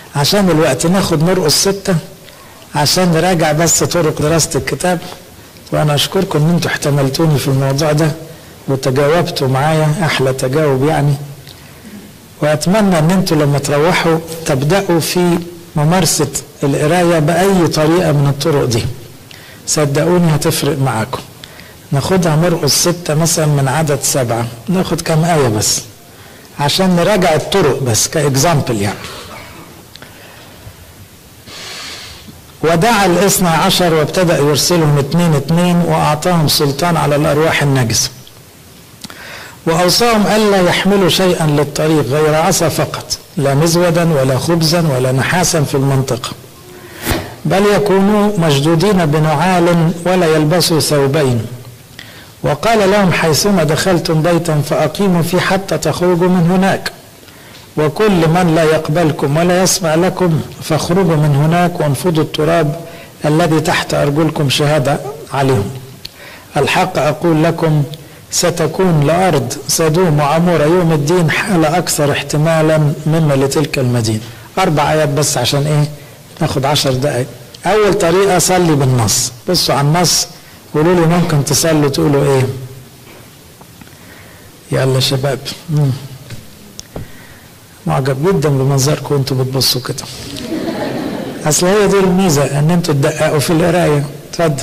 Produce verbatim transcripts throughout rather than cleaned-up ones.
عشان الوقت ناخد مرقس ستة عشان نراجع بس طرق دراسة الكتاب. وانا اشكركم ان انتوا احتملتوني في الموضوع ده وتجاوبتوا معايا احلى تجاوب يعني. واتمنى ان انتوا لما تروحوا تبدأوا في ممارسة القراية بأي طريقة من الطرق دي، صدقوني هتفرق معاكم. ناخدها مرقس ستة مثلا من عدد سبعة، ناخد كام آية بس عشان نراجع الطرق بس كإكزامبل يعني. ودعا الاثنى عشر وابتدأ يرسلهم اتنين اتنين وأعطاهم سلطان على الأرواح النجسة، وأوصاهم ألا يحملوا شيئا للطريق غير عصا فقط، لا مزودا ولا خبزا ولا نحاسا في المنطقة، بل يكونوا مشدودين بنعال ولا يلبسوا ثوبين. وقال لهم حيثما دخلتم بيتا فأقيموا فيه حتى تخرجوا من هناك، وكل من لا يقبلكم ولا يسمع لكم فاخرجوا من هناك وانفضوا التراب الذي تحت أرجلكم شهادة عليهم. الحق أقول لكم ستكون لأرض سدوم وعمورة يوم الدين حالة أكثر احتمالا مما لتلك المدينة. أربع آيات بس عشان إيه ناخد عشر دقائق. أول طريقة صلي بالنص، بصوا على النص قولوا لي ممكن تصلوا تقولوا إيه. يلا شباب، مم. معجب جدا بمنظركم وانتوا بتبصوا كده. اصل هي دي الميزه ان انتوا تدققوا في القرايه. اتفضل.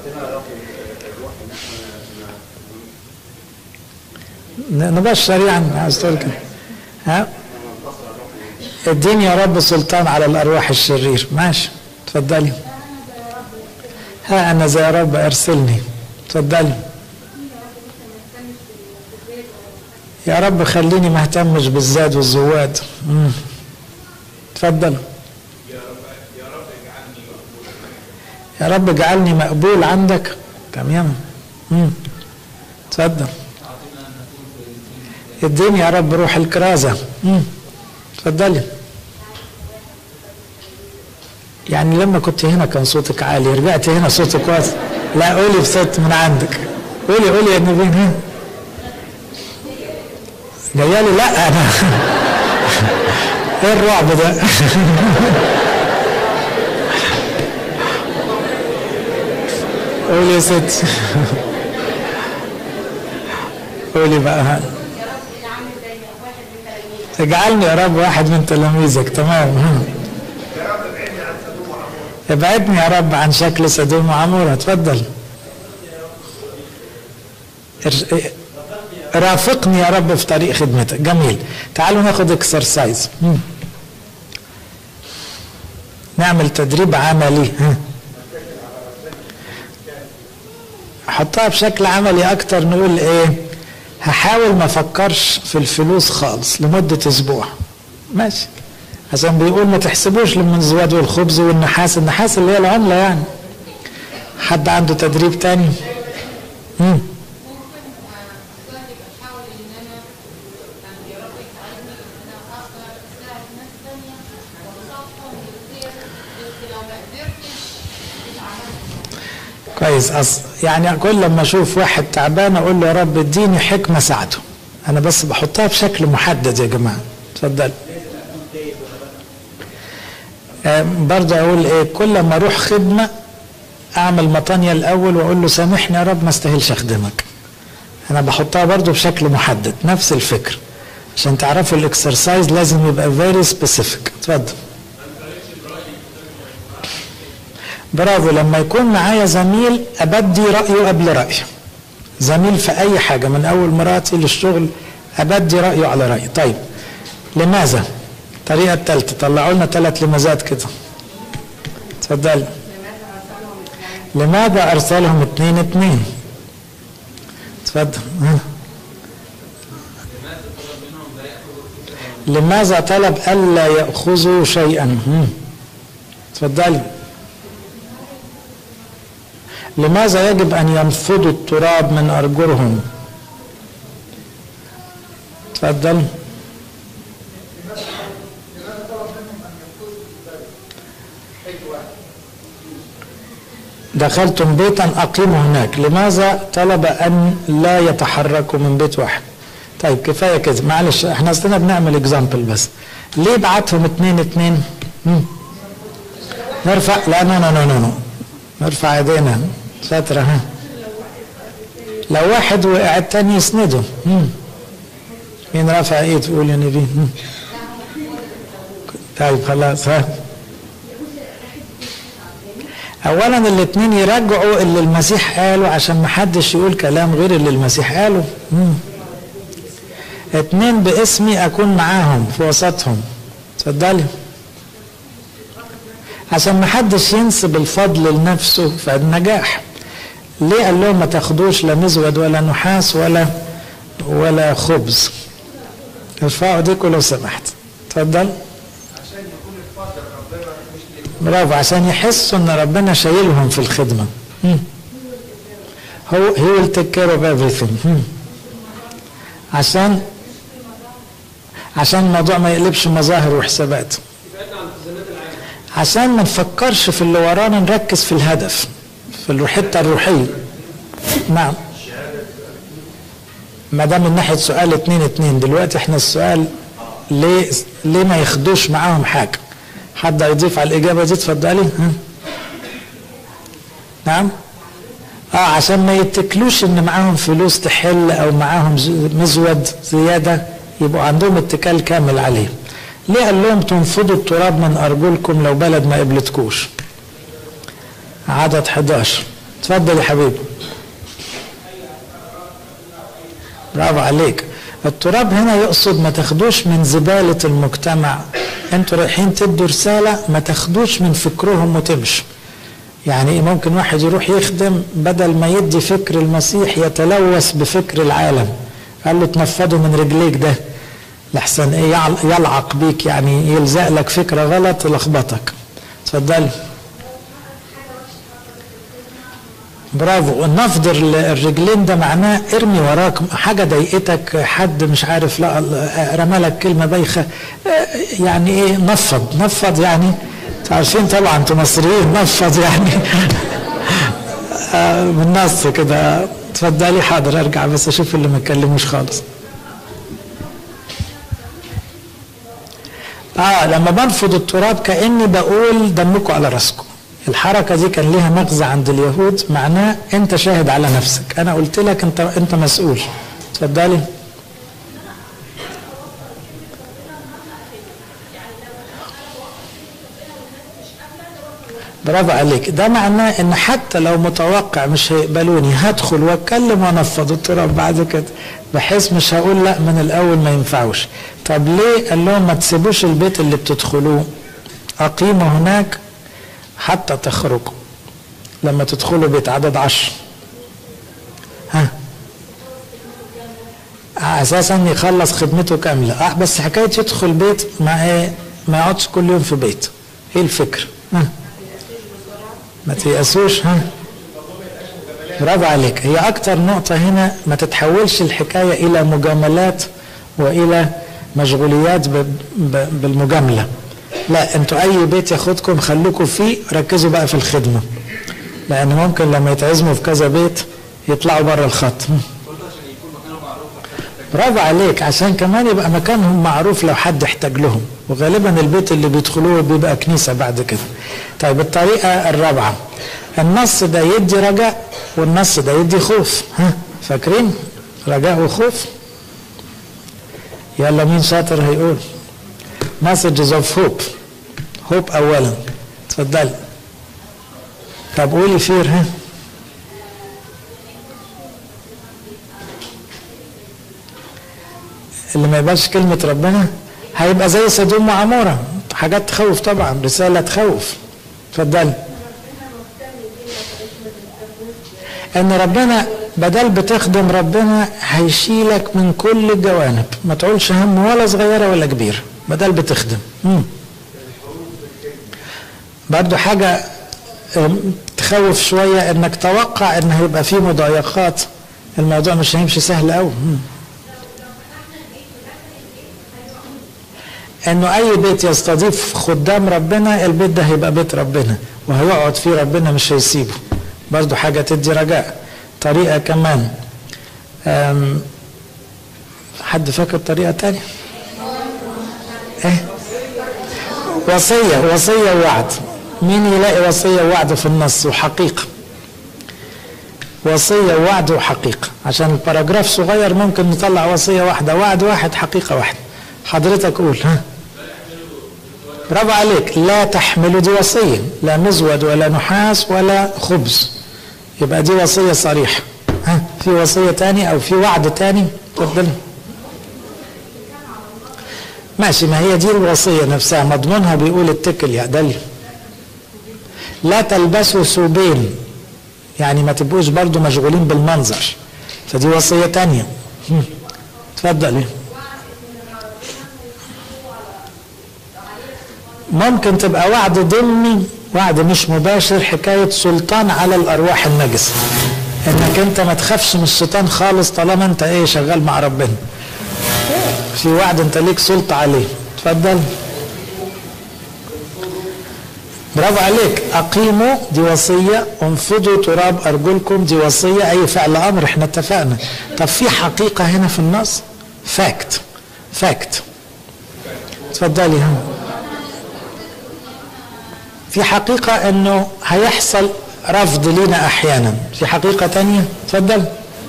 نبشر يعني عايز تقول كده. ها؟ اديني يا رب سلطان على الارواح الشرير. ماشي اتفضلي. ها انا زي يا رب ارسلني. اتفضلي. يا رب خليني ما اهتمش بالزاد والزواد. امم اتفضل. يا رب اجعلني مقبول عندك. تمام. امم اتفضل. اديني يا رب روح الكرازه. امم اتفضلي. يعني لما كنت هنا كان صوتك عالي، رجعت هنا صوتك واطي. لا قولي بصوت من عندك. قولي قولي يا نبيل. ها جايالي. لا انا ايه الرعب ده؟ قولي يا ست. قولي بقى. اجعلني يا رب واحد من تلاميذك. تمام. ابعدني يا رب عن شكل سدوم وعمورة. اتفضل. رافقني يا رب في طريق خدمتك. جميل. تعالوا ناخد اكسرسايز، نعمل تدريب عملي. حطها بشكل عملي اكتر. نقول ايه؟ هحاول ما افكرش في الفلوس خالص لمدة اسبوع. ماشي. عشان بيقول ما تحسبوش للمنزوات والخبز والنحاس. النحاس اللي هي العملة يعني. حد عنده تدريب تاني؟ مم. كويس. أص... يعني كل لما اشوف واحد تعبان اقول له يا رب اديني حكمه ساعته. انا بس بحطها بشكل محدد يا جماعه. اتفضل. آه برضه اقول ايه؟ كل لما اروح خدمه اعمل مطانيه الاول واقول له سامحني يا رب ما استاهلش اخدمك. انا بحطها برضه بشكل محدد. نفس الفكر. عشان تعرفوا الاكسرسايز لازم يبقى فيري سبيسيفيك. اتفضل. برافو. لما يكون معايا زميل ابدي رايه قبل رايي. زميل في اي حاجه من اول مراتي للشغل ابدي رايه على رايي. طيب لماذا؟ الطريقه الثالثه. طلعوا لنا ثلاث لماذات كده. اتفضل. لماذا ارسلهم اتنين اتنين؟ اتفضل. لماذا طلب الا ياخذوا شيئا؟ اتفضلي. لماذا يجب أن ينفضوا التراب من أرجلهم؟ تفضل. دخلتم بيتا أقيموا هناك. لماذا طلب أن لا يتحركوا من بيت واحد؟ طيب كفاية كده. معلش احنا اصلنا بنعمل اكزامبل بس. ليه بعتهم اتنين اتنين؟ نرفع، لا نو نو نو نو نرفع ايدينا. شاطرة. ها لو واحد وقع التاني يسنده. مم. مين رافع ايد تقول يا نبي؟ طيب خلاص. ها اولا الاثنين يرجعوا اللي المسيح قاله عشان ما حدش يقول كلام غير اللي المسيح قاله. مم. اتنين باسمي اكون معاهم في وسطهم. اتفضلي. عشان ما حدش ينسب الفضل لنفسه في النجاح. ليه قال لهم ما تاخدوش لا مزود ولا نحاس ولا ولا خبز؟ ارفعوا ايديكم لو سمحت. اتفضل. عشان يكون الفضل ربنا مش ليه. برافو، عشان يحسوا ان ربنا شايلهم في الخدمه. هو he will take care of everything. عشان عشان الموضوع ما يقلبش مظاهر وحسابات. عشان ما نفكرش في اللي ورانا، نركز في الهدف، في الحته الروحيه. نعم. ما دام من ناحيه سؤال اتنين اتنين، دلوقتي احنا السؤال ليه ليه ما ياخدوش معاهم حاجه؟ حد يضيف على الاجابه دي؟ اتفضلي. ها نعم. اه عشان ما يتكلوش ان معاهم فلوس تحل او معاهم مزود زياده، يبقوا عندهم اتكال كامل عليه. ليه قال لهم تنفضوا التراب من ارجلكم لو بلد ما قبلتكوش؟ عدد حداشر. اتفضل يا حبيبي. برافو عليك. التراب هنا يقصد ما تاخدوش من زبالة المجتمع. انتوا رايحين تدوا رسالة، ما تاخدوش من فكرهم وتمشوا. يعني ممكن واحد يروح يخدم بدل ما يدي فكر المسيح يتلوث بفكر العالم. قال له تنفضوا من رجليك ده لحسن ايه يلعق بيك، يعني يلزق لك فكرة غلط يلخبطك. اتفضلي. برافو. النفض الرجلين ده معناه ارمي وراك حاجة ضايقتك، حد مش عارف لا رمالك كلمة بايخة، يعني ايه نفض. نفض يعني عارفين طبعا انتوا مصريين، نفض يعني من نص كده. اتفضلي. حاضر ارجع بس اشوف اللي ما اتكلموش خالص. اه لما بنفض التراب كأني بقول دمكم على راسكم. الحركة دي كان ليها مغزى عند اليهود، معناه انت شاهد على نفسك، انا قلت لك انت انت مسؤول. اتفضلي. برافو عليك. ده معناه ان حتى لو متوقع مش هيقبلوني هدخل واتكلم وانفض التراب بعد كده، بحيث مش هقول لا من الاول ما ينفعوش. طب ليه قال لهم ما تسيبوش البيت اللي بتدخلوه، اقيموا هناك حتى تخرجوا. لما تدخلوا بيت عدد عشر، ها اساسا يخلص خدمته كامله. اه بس حكايه يدخل بيت ما ايه، ما يقعدش كل يوم في بيت. ايه الفكره؟ ها ما تيأسوش. ها برافو عليك. هي اكتر نقطه هنا، ما تتحولش الحكايه الى مجاملات والى مشغوليات بالمجامله. لا، انتوا اي بيت ياخدكم خلوكم فيه، ركزوا بقى في الخدمه، لان ممكن لما يتعزموا في كذا بيت يطلعوا بره الخط. برافو عليك. عشان كمان يبقى مكانهم معروف لو حد احتاج لهم، وغالبا البيت اللي بيدخلوه بيبقى كنيسه بعد كده. طيب الطريقه الرابعه، النص ده يدي رجاء والنص ده يدي خوف. ها فاكرين رجاء وخوف؟ يلا مين شاطر هيقول؟ messages of hope. hope اولا. اتفضل. طب قولي فير. ها اللي ما يبقاش كلمة ربنا هيبقى زي سدوم وعمورة، حاجات تخوف طبعا، رسالة تخوف. اتفضل. ان ربنا بدل بتخدم ربنا هيشيلك من كل الجوانب، ما تقولش هم ولا صغيرة ولا كبيرة بدل بتخدم. مم. برضو حاجة تخوف شوية، انك توقع ان هيبقى فيه مضايقات، الموضوع مش هيمشي سهل قوي. انه اي بيت يستضيف خدام ربنا، البيت ده هيبقى بيت ربنا وهيقعد فيه ربنا، مش هيسيبه. برضو حاجة تدي رجاء. طريقة كمان، حد فاكر طريقة تانية؟ ايه وصية وصية ووعد. مين يلاقي وصية ووعد في النص وحقيقة؟ وصية ووعد وحقيقة. عشان الباراجراف صغير ممكن نطلع وصية واحدة، وعد واحد، حقيقة واحدة. حضرتك قول. ها برافو عليك. لا تحملوا دي وصية، لا مزود ولا نحاس ولا خبز، يبقى دي وصية صريحة. ها في وصية تاني او في وعد تاني؟ تفضل. ماشي، ما هي دي الوصية نفسها مضمونها بيقول اتكل يا دلي. لا تلبسوا ثوبين، يعني ما تبقوش برضو مشغولين بالمنظر، فدي وصية تانية. تفضل. ممكن تبقى وعد ضمني، وعد مش مباشر، حكاية سلطان على الأرواح النجسة، انك انت ما تخافش من الشيطان خالص طالما انت ايه شغال مع ربنا. في وعد انت ليك سلطة عليه. تفضل. برافو عليك. اقيموا دي وصية، انفضوا تراب ارجلكم دي وصية، اي فعل امر احنا اتفقنا. طب في حقيقة هنا في النص، فاكت فاكت. تفضلي. هم في حقيقة انه هيحصل رفض لنا احيانا. في حقيقة تانية. تفضل.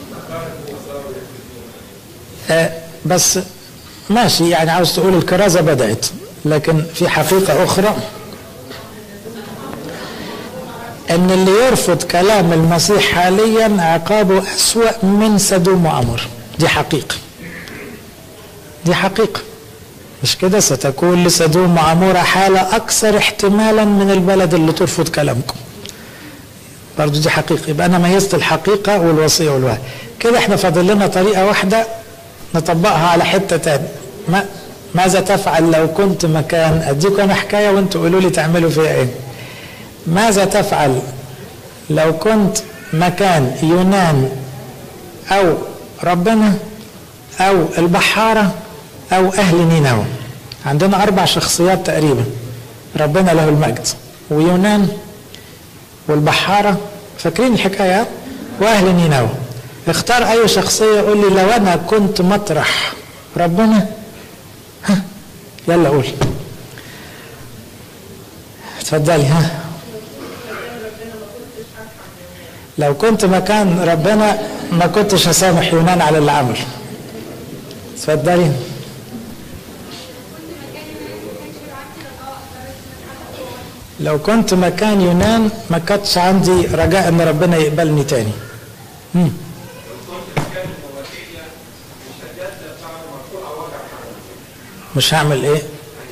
آه بس ماشي، يعني عاوز تقول الكرازة بدأت، لكن في حقيقة اخرى ان اللي يرفض كلام المسيح حاليا عقابه اسوأ من سدوم وعمر. دي حقيقة، دي حقيقة، مش كده؟ ستكون لسدوم وعمورة حالة اكثر احتمالا من البلد اللي ترفض كلامكم. برضو دي حقيقة. يبقى انا ميزت الحقيقة والوصية والوعد. كده احنا فاضل لنا طريقة واحدة نطبقها على حتة تاني. ما ماذا تفعل لو كنت مكان، اديكم انا حكاية وانتوا قولوا لي تعملوا فيها ايه. ماذا تفعل لو كنت مكان يونان او ربنا او البحارة او اهل نينوى؟ عندنا اربع شخصيات تقريبا، ربنا له المجد ويونان والبحارة، فاكرين الحكاية، واهل نينوى. اختار اي شخصية، قول لي لو انا كنت مطرح ربنا. ها يلا قول. تفضلي. ها لو كنت مكان ربنا ما كنتش هسامح يونان على اللي عمله. تفضلي. لو كنت مكان يونان ما كنتش عندي رجاء ان ربنا يقبلني تاني. مم. مش هعمل ايه؟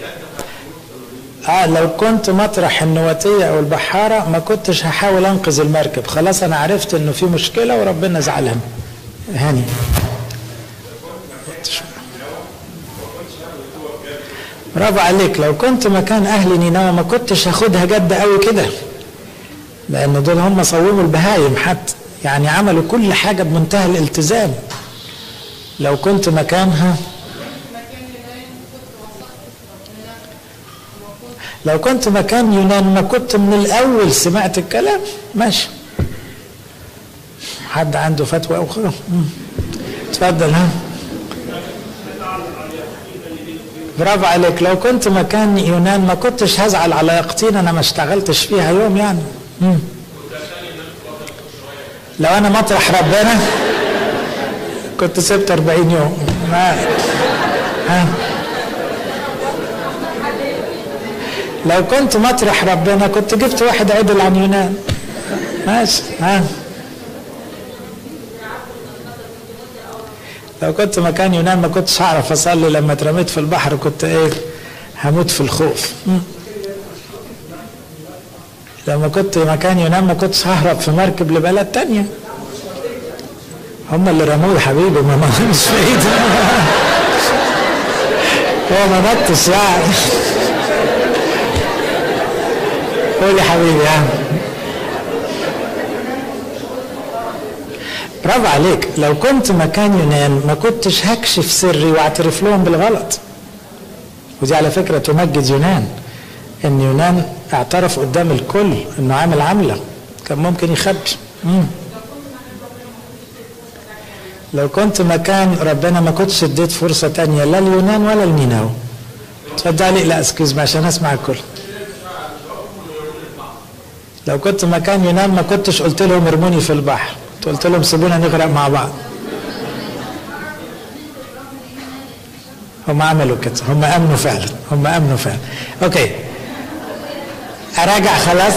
اه لو كنت مطرح النواتية او البحارة ما كنتش هحاول انقذ المركب، خلاص انا عرفت انه في مشكلة وربنا زعلان. هاني برافو عليك. لو كنت مكان اهل نينوى ما كنتش هاخدها جد قوي كده، لان دول هم صوموا البهايم حتى، يعني عملوا كل حاجة بمنتهى الالتزام. لو كنت مكانها، لو كنت مكان يونان ما كنت من الاول سمعت الكلام. ماشي. حد عنده فتوى اخرى؟ تفضل. ها برافو عليك. لو كنت مكان يونان ما كنتش هزعل على يقطين، انا ما اشتغلتش فيها يوم يعني. مم. لو انا مطرح ربنا كنت سبت أربعين يوم. ما ها لو كنت مطرح ربنا كنت جبت واحد عدل عن يونان. ماشي. ها لو كنت مكان يونان ما كنتش هعرف اصلي، لما اترميت في البحر كنت ايه هموت في الخوف. م. لما كنت مكان يونان ما كنتش ههرب في مركب لبلد تانية. هم اللي رموه يا حبيبي، ما مش في ايدي. هو ما نطش يعني. قول يا حبيبي. يعني برافو عليك. لو كنت مكان يونان ما كنتش هكشف سري واعترف لهم بالغلط. ودي على فكرة تمجد يونان، ان يونان اعترف قدام الكل انه عامل عملة كان ممكن يخبي. مم. لو كنت مكان ربنا ما كنتش اديت فرصة تانية لا ليونان ولا لنينوى. اتفضلي. لا اسكيز عشان اسمع الكل. لو كنت مكان يونان ما كنتش قلت لهم ارموني في البحر، قلت لهم سيبونا نغرق مع بعض. هم عملوا كده، هم امنوا فعلا، هم امنوا فعلا. اوكي اراجع خلاص،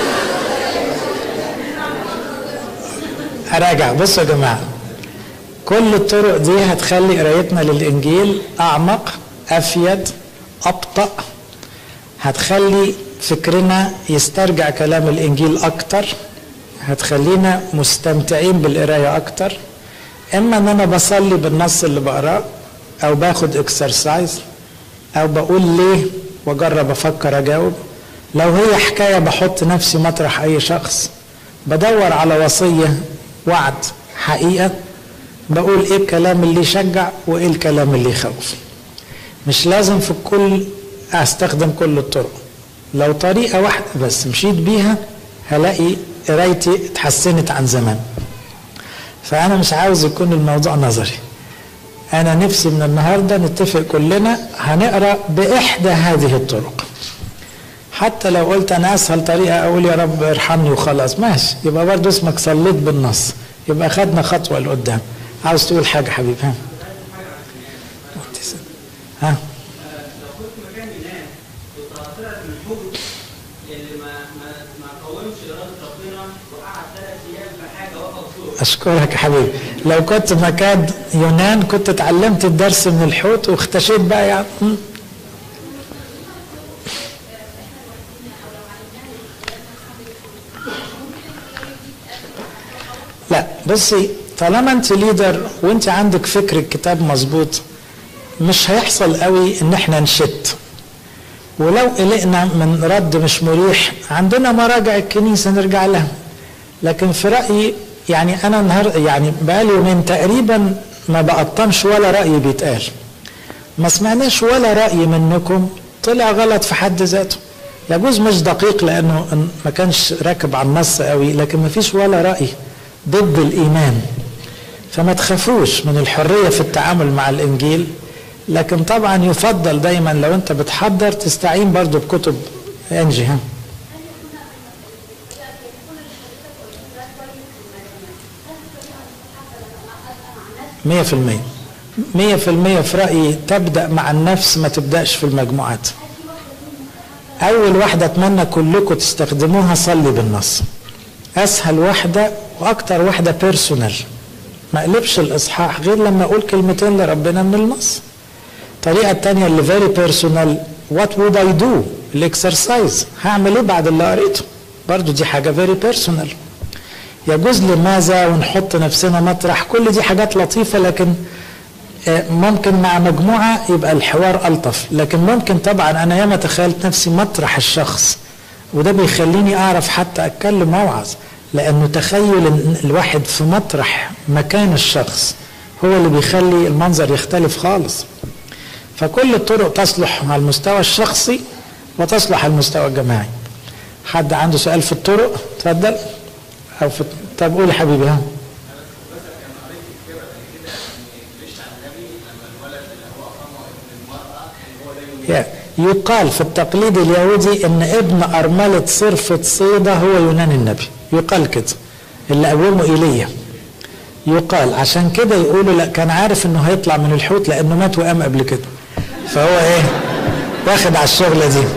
اراجع. بصوا يا جماعه، كل الطرق دي هتخلي قرايتنا للانجيل اعمق، افيد، ابطأ، هتخلي فكرنا يسترجع كلام الانجيل اكتر، هتخلينا مستمتعين بالقرايه اكتر. اما ان انا بصلي بالنص اللي بقراه، او باخد اكسرسايز، او بقول ليه واجرب افكر اجاوب. لو هي حكايه بحط نفسي مطرح اي شخص، بدور على وصيه، وعد، حقيقه، بقول ايه الكلام اللي يشجع وايه الكلام اللي يخوف. مش لازم في الكل استخدم كل الطرق. لو طريقه واحده بس مشيت بيها هلاقي قرايتي اتحسنت عن زمان. فانا مش عاوز يكون الموضوع نظري. انا نفسي من النهارده نتفق كلنا هنقرا باحدى هذه الطرق. حتى لو قلت انا اسهل طريقه اقول يا رب ارحمني وخلاص، ماشي، يبقى برضه اسمك صليت بالنص، يبقى خدنا خطوه لقدام. عاوز تقول حاجه حبيبي؟ ها ها لو كنت مكان ينام كنت هطلعت من الحوت اللي ما ما ما قاومش اراده ربنا وقعد ثلاث ايام في حاجه وقف فوق. اشكرك يا حبيبي. لو كنت مكان يونان كنت اتعلمت الدرس من الحوت واختشيت بقى يعني. لا بصي، طالما انت ليدر وانت عندك فكر الكتاب مظبوط، مش هيحصل قوي ان احنا نشت. ولو قلقنا من رد مش مريح، عندنا مراجع الكنيسه نرجع لها. لكن في رايي يعني انا النهارده يعني بقالي يومين تقريبا ما بقطمش ولا راي بيتقال. ما سمعناش ولا راي منكم طلع غلط في حد ذاته. يجوز مش دقيق لانه ما كانش راكب على النص قوي، لكن ما فيش ولا راي ضد الايمان. فما تخافوش من الحريه في التعامل مع الانجيل. لكن طبعا يفضل دايما لو انت بتحضر تستعين برضو بكتب انجي. ها مية في المية مية في المية في رأيي تبدأ مع النفس، ما تبدأش في المجموعات. أول واحدة أتمنى كلكم تستخدموها صلي بالنص. أسهل واحدة وأكتر واحدة بيرسونال. ما أقلبش الإصحاح غير لما أقول كلمتين لربنا من النص. الطريقة التانية اللي فيري بيرسونال، وات وود اي دو، الاكسرسايز، هعمل ايه بعد اللي قريته؟ برضو دي حاجة فيري بيرسونال. يجوز لماذا ونحط نفسنا مطرح، كل دي حاجات لطيفة، لكن ممكن مع مجموعة يبقى الحوار ألطف. لكن ممكن طبعا أنا ياما تخيلت نفسي مطرح الشخص، وده بيخليني أعرف حتى أتكلم وأوعظ، لأنه تخيل إن الواحد في مطرح مكان الشخص هو اللي بيخلي المنظر يختلف خالص. فكل الطرق تصلح على المستوى الشخصي وتصلح على المستوى الجماعي. حد عنده سؤال في الطرق؟ تفضل. أو في... طب قول يا حبيبي. ها يقال في التقليد اليهودي ان ابن ارملة صرفة صيدا هو يونان النبي، يقال كده، اللي قومه ايليا. يقال عشان كده يقولوا لا كان عارف انه هيطلع من الحوت لانه مات وقام قبل كده، فهو ايه واخد على الشغله دي.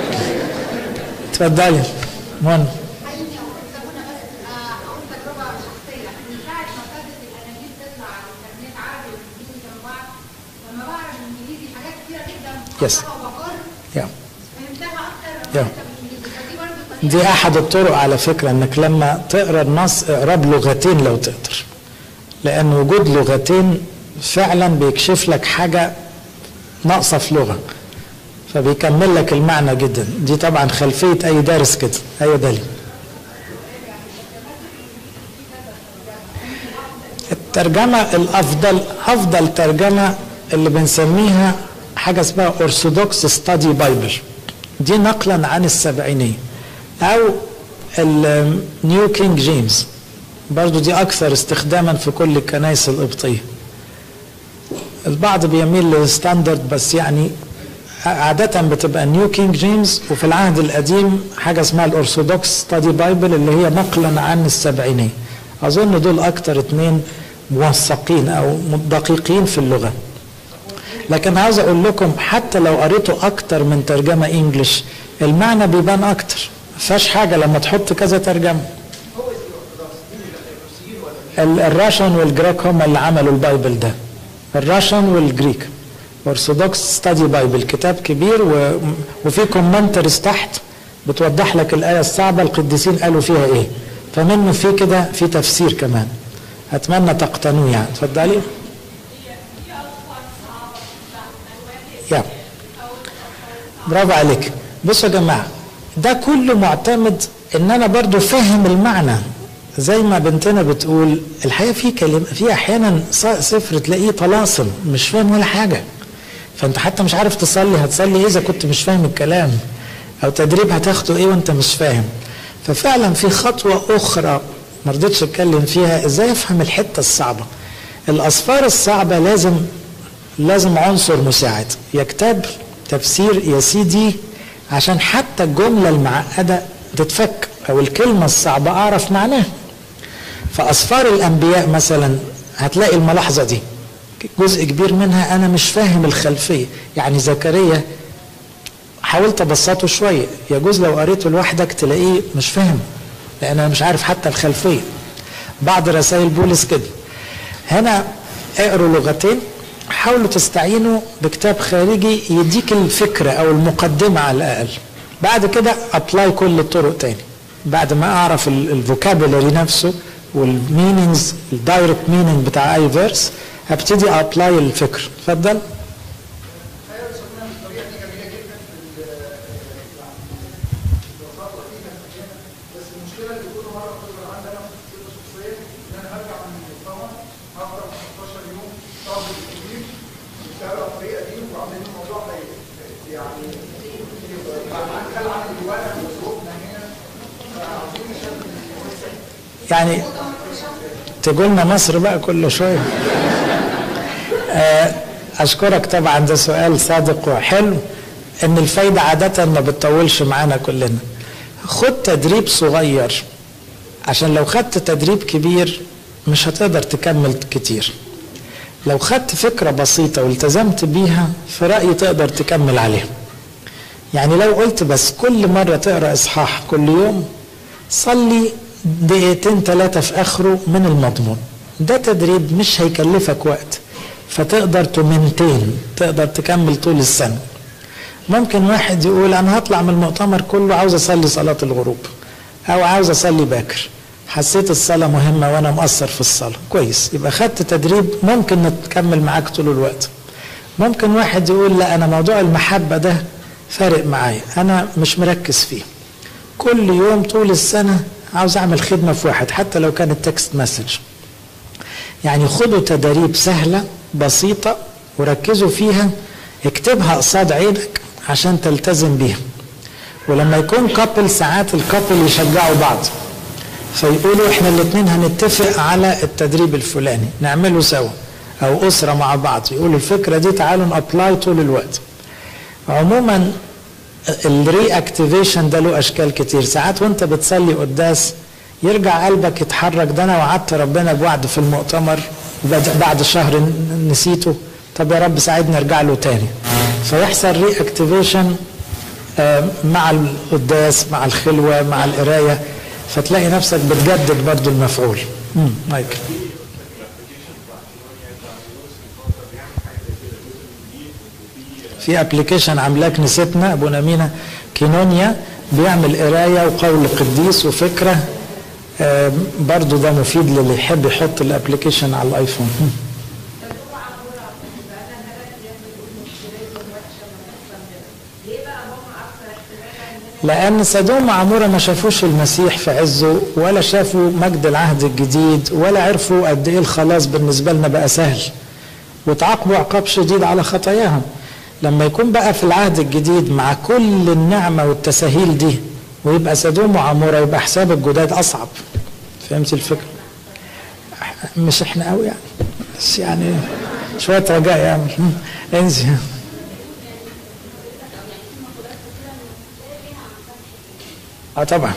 اتفضلي منى. يس يا يا دي احد الطرق على فكره، انك لما تقرا النص اقرا بلغتين لو تقدر، لان وجود لغتين فعلا بيكشف لك حاجه ناقصه في لغه، فبيكمل لك المعنى جدا. دي طبعا خلفيه اي دارس كده. ايوه دالي. الترجمه الافضل، افضل ترجمه اللي بنسميها حاجه اسمها أرثوذكس ستادي بايبل، دي نقلا عن السبعينيه، او النيو كينج جيمس، برضو دي اكثر استخداما في كل الكنائس القبطيه. البعض بيميل للستاندرد، بس يعني عادة بتبقى نيو كينج جيمس، وفي العهد القديم حاجة اسمها الأرثوذكس ستادي بايبل اللي هي نقلا عن السبعينية. أظن دول أكتر اتنين موثقين أو دقيقين في اللغة. لكن عاوز أقول لكم حتى لو قريتوا أكتر من ترجمة إنجليش المعنى بيبان أكتر، مفيهاش حاجة لما تحط كذا ترجمة. الراشن والجريك هم اللي عملوا البايبل ده، الراشن والجريك. أرثوذكس ستادي بايبل كتاب كبير و... وفي كومنترز تحت بتوضح لك الآية الصعبة القديسين قالوا فيها إيه، فمنه في كده في تفسير كمان. أتمنى تقتنوه يعني. اتفضلي. يا برافو عليك. بصوا يا جماعة، ده كله معتمد ان انا برضو فهم المعنى. زي ما بنتنا بتقول الحقيقة في كلمة، في احيانا سفر تلاقيه طلاسم مش فاهم ولا حاجة، فانت حتى مش عارف تصلي هتصلي ايه اذا كنت مش فاهم الكلام، او تدريب هتاخده ايه وانت مش فاهم. ففعلا في خطوة اخرى ما رضيتش اتكلم فيها، ازاي افهم الحتة الصعبة. الاسفار الصعبة لازم لازم عنصر مساعد، يا كتاب تفسير يا سي دي، عشان حتى الجملة المعقدة تتفك او الكلمة الصعبة اعرف معناها. فاسفار الانبياء مثلا هتلاقي الملاحظة دي جزء كبير منها انا مش فاهم الخلفية. يعني زكريا حاولت ابسطه شوية، يجوز لو قريته لوحدك تلاقيه مش فاهم لان انا مش عارف حتى الخلفية. بعض رسائل بولس كده. هنا اقروا لغتين، حاولوا تستعينوا بكتاب خارجي يديك الفكرة او المقدمة على الاقل، بعد كده ابلاي كل الطرق تاني. بعد ما اعرف الفوكابولري نفسه والمينينجز الدايركت مينينج بتاع اي فيرس هبتدي ابلاي الفكر. اتفضل. يعني تقولنا مصر بقى كل شوية. أشكرك طبعا، ده سؤال صادق وحلو. إن الفايدة عادة ما بتطولش معانا كلنا. خد تدريب صغير، عشان لو خدت تدريب كبير مش هتقدر تكمل كتير. لو خدت فكرة بسيطة والتزمت بيها في رأيي تقدر تكمل عليها. يعني لو قلت بس كل مرة تقرأ إصحاح كل يوم، صلي دقيقتين ثلاثة في آخره من المضمون، ده تدريب مش هيكلفك وقت، فتقدر تمنتين، تقدر تكمل طول السنة. ممكن واحد يقول أنا هطلع من المؤتمر كله عاوز أصلي صلاة الغروب، أو عاوز أصلي باكر، حسيت الصلاة مهمة وأنا مقصر في الصلاة، كويس، يبقى خدت تدريب ممكن نتكمل معاك طول الوقت. ممكن واحد يقول لا أنا موضوع المحبة ده فارق معايا، أنا مش مركز فيه، كل يوم طول السنة عاوز أعمل خدمة في واحد حتى لو كانت تكست مسج. يعني خدوا تدريب سهلة بسيطة وركزوا فيها، اكتبها قصاد عينك عشان تلتزم بيها. ولما يكون كابل ساعات الكابل يشجعوا بعض، فيقولوا احنا الاثنين هنتفق على التدريب الفلاني نعمله سوا، او اسرة مع بعض يقولوا الفكرة دي تعالوا نابلاي طول الوقت. عموما الري اكتيفيشن ده له اشكال كتير. ساعات وانت بتصلي قداس يرجع قلبك يتحرك، ده انا وعدت ربنا بوعد في المؤتمر بعد شهر نسيته، طب يا رب ساعدني ارجع له تاني، فيحصل ري اكتيفيشن مع القداس مع الخلوة مع القراية، فتلاقي نفسك بتجدد برضو المفعول. امم مايكل. في ابلكيشن عاملاه كنيستنا ابونا مينا كينونيا، بيعمل قرايه وقول قديس وفكره، آه برضو ده مفيد للي يحب يحط الابلكيشن على الايفون. لأن سدوم وعمورة ما شافوش المسيح في عزه، ولا شافوا مجد العهد الجديد، ولا عرفوا قد إيه الخلاص بالنسبة لنا بقى سهل، وتعاقبوا عقاب شديد على خطاياهم. لما يكون بقى في العهد الجديد مع كل النعمة والتساهيل دي ويبقى سدوم وعمورة، يبقى حساب الجداد أصعب. فهمت الفكرة؟ مش إحنا قوي يعني، بس يعني شوية رجاء يعني. انزل. اه طبعا.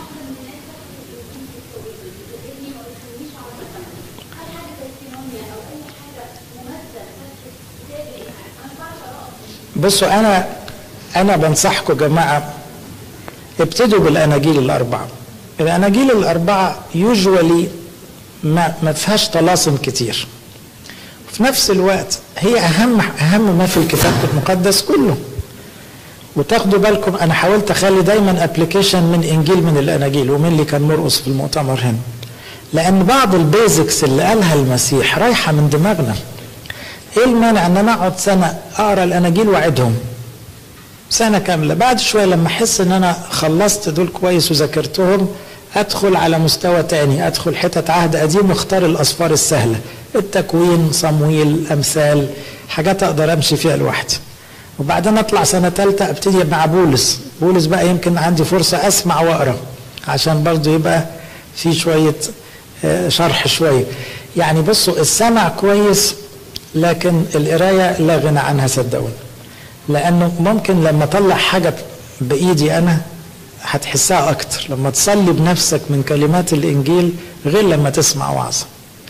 بصوا انا انا بنصحكم جماعه ابتدوا بالاناجيل الاربعه. الاناجيل الاربعه يوجوالي ما ما فيهاش طلاسم كتير، في نفس الوقت هي اهم اهم ما في الكتاب المقدس كله. وتاخدوا بالكم انا حاولت اخلي دايما ابلكيشن من انجيل من الاناجيل، ومن اللي كان مرقص في المؤتمر هنا، لان بعض البيزكس اللي قالها المسيح رايحه من دماغنا. ايه المانع ان انا اقعد سنه اقرا الاناجيل واعدهم سنه كامله، بعد شويه لما احس ان انا خلصت دول كويس وذاكرتهم ادخل على مستوى تاني، ادخل حتت عهد قديم واختار الاسفار السهله، التكوين، صمويل، امثال، حاجات اقدر امشي فيها لوحدي. وبعدين اطلع سنه ثالثه ابتدي مع بولس، بولس بقى يمكن عندي فرصه اسمع واقرا عشان برضو يبقى في شويه شرح شويه. يعني بصوا السمع كويس لكن القرايه لا غنى عنها صدقوني، لانه ممكن لما اطلع حاجه بايدي انا هتحسها اكتر لما تصلي بنفسك من كلمات الانجيل غير لما تسمع وعظه.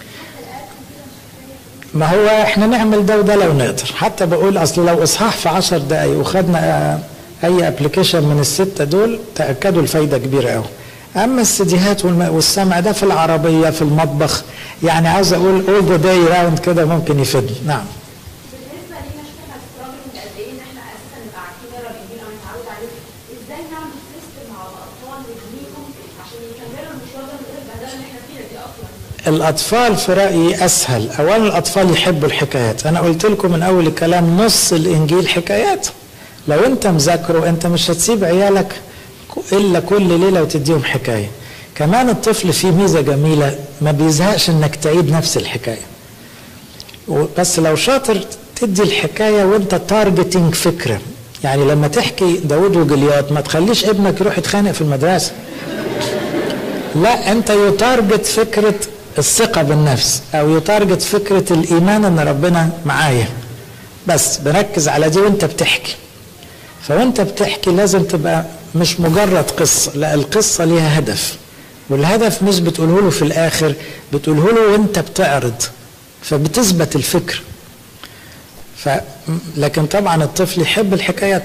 ما هو احنا نعمل ده وده لو نقدر، حتى بقول اصل لو اصحاح في عشر دقايق وخدنا اي ابلكيشن من السته دول تاكدوا الفايده كبيره قوي. اما السيديهات والسمع ده في العربيه في المطبخ، يعني عاوز اقول اول ذا داي راوند كده ممكن يفيدني. نعم. بالنسبه لينا احنا كراجل من قد ايه ان احنا اساسا نبقى عارفين نقرا الانجيل او نتعود عليه، ازاي نعمل سيستم مع الاطفال ونبنيهم عشان يكملوا المشوار ده من غير البهدله اللي احنا فيها دي اصلا؟ الاطفال في رايي اسهل. اولا الاطفال يحبوا الحكايات، انا قلت لكم من اول الكلام نص الانجيل حكايات. لو انت مذاكره انت مش هتسيب عيالك الا كل ليله وتديهم حكايه. كمان الطفل فيه ميزه جميله ما بيزهقش انك تعيد نفس الحكايه، بس لو شاطر تدي الحكايه وانت تارجتنج فكره. يعني لما تحكي داود وجليات ما تخليش ابنك يروح يتخانق في المدرسه، لا انت يتارجت فكره الثقه بالنفس او يتارجت فكره الايمان ان ربنا معايا، بس بركز على دي وانت بتحكي. فوانت بتحكي لازم تبقى مش مجرد قصه، لا القصه ليها هدف، والهدف مش بتقوله له في الاخر، بتقوله له وانت بتعرض، فبتثبت الفكر. ف لكن طبعا الطفل يحب الحكايات.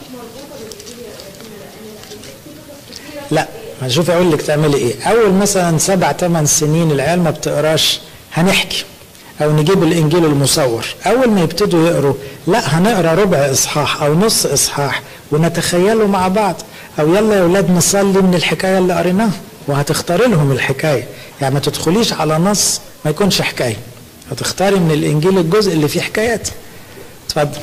لا ما شوف اقول لك تعملي ايه. اول مثلا سبع ثمان سنين العيال ما بتقراش، هنحكي او نجيب الانجيل المصور. اول ما يبتدوا يقروا لا هنقرا ربع اصحاح او نص اصحاح ونتخيله مع بعض، او يلا يا اولاد نصلي من الحكايه اللي قريناها، وهتختاري لهم الحكايه. يعني ما تدخليش على نص ما يكونش حكايه، هتختاري من الانجيل الجزء اللي فيه حكايات. اتفضل.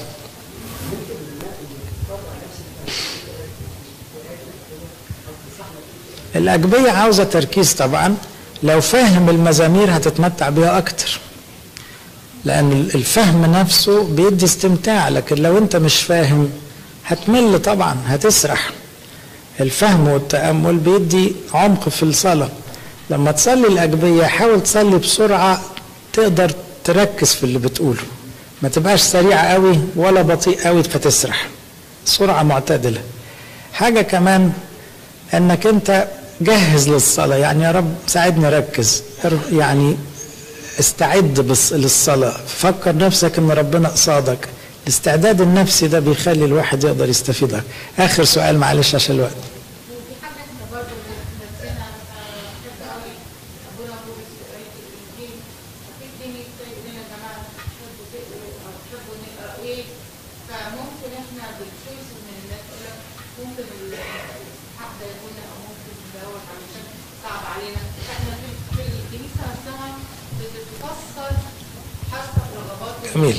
الأجبية عاوزة تركيز طبعا. لو فاهم المزامير هتتمتع بها أكتر، لأن الفهم نفسه بيدي استمتاع، لكن لو أنت مش فاهم هتمل طبعا، هتسرح. الفهم والتأمل بيدي عمق في الصلاة. لما تصلي الأجبية حاول تصلي بسرعة تقدر تركز في اللي بتقوله، ما تبقاش سريعة قوي ولا بطيء قوي فتسرح، سرعة معتدلة. حاجة كمان انك انت جهز للصلاة، يعني يا رب ساعدني اركز، يعني استعد للصلاة، فكر نفسك ان ربنا قصادك. الاستعداد النفسي ده بيخلي الواحد يقدر يستفيد. اخر سؤال معلش عشان الوقت. جميل.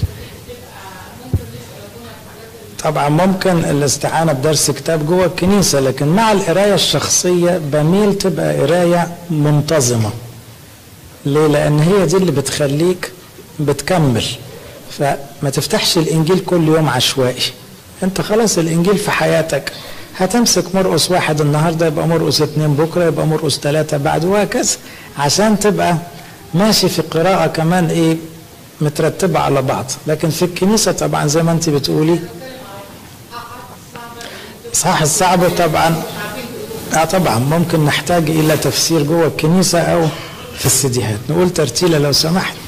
طبعا ممكن الاستعانة بدرس كتاب جوه الكنيسة، لكن مع القراية الشخصية بميل تبقى قراية منتظمة. ليه؟ لأن هي دي اللي بتخليك بتكمل. فما تفتحش الإنجيل كل يوم عشوائي، أنت خلاص الإنجيل في حياتك، هتمسك مرقس واحد النهاردة يبقى مرقس اتنين بكرة يبقى مرقس ثلاثة بعد، وهكذا، عشان تبقى ماشي في قراءة كمان إيه مترتبة على بعض. لكن في الكنيسة طبعا زي ما انت بتقولي صح الصعب طبعا اه طبعا ممكن نحتاج الى تفسير جوه الكنيسة او في السيديهات. نقول ترتيلة لو سمحت.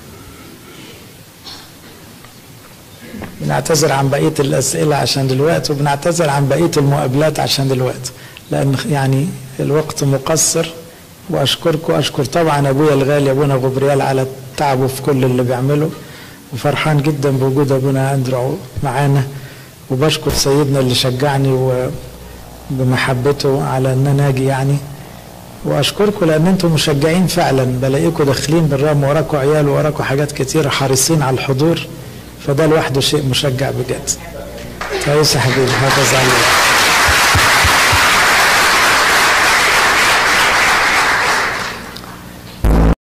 بنعتذر عن بقية الأسئلة عشان دلوقتي، وبنعتذر عن بقية المقابلات عشان دلوقتي، لأن يعني الوقت مقصر. وأشكركم، أشكر طبعا أبويا الغالي أبونا غبريال على تعبه في كل اللي بيعمله، وفرحان جدا بوجود أبونا أندرو معانا، وبشكر سيدنا اللي شجعني وبمحبته على أن أنا أجي يعني. وأشكركم لأن أنتم مشجعين فعلا، بلاقيكم داخلين بالرغم وراكم عيال وراكم حاجات كتيرة حريصين على الحضور، فده لوحده شيء مشجع بجد. كويس يا حبيبي، حافظ عليك.